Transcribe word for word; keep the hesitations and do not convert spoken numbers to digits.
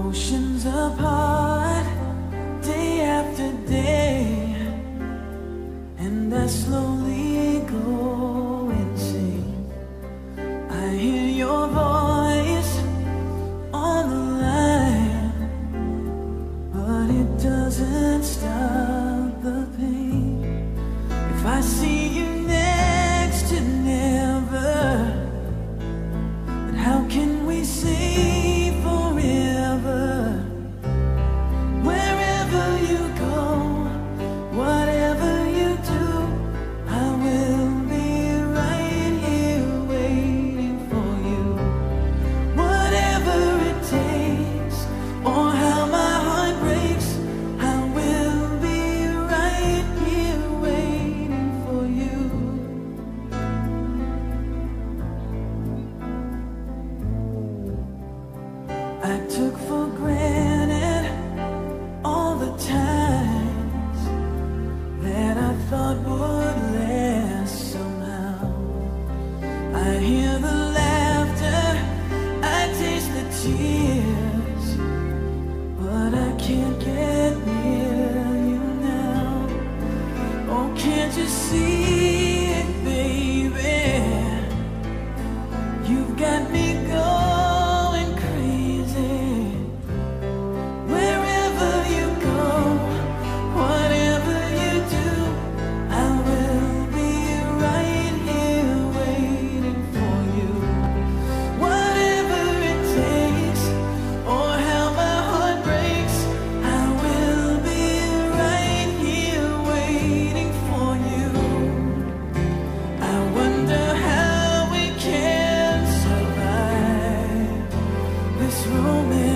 Oceans apart, day after day, and I slowly go insane. I hear your voice on the line, but it doesn't stop the pain. If I see you next to never, then how can we say forever? Wherever you go, whatever you do, I will be right here waiting for you. Whatever it takes, or how my heart breaks, I will be right here waiting for you. I took for granted all the times that I thought would last somehow. I hear the laughter, I taste the tears, but I can't get near you now. Oh, can't you see it, baby? You've got me going crazy. Wherever you go, whatever you do, I will be right here waiting for you. Whatever it takes, or how my heart breaks, I will be right here waiting for you. I wonder how we can survive this romance.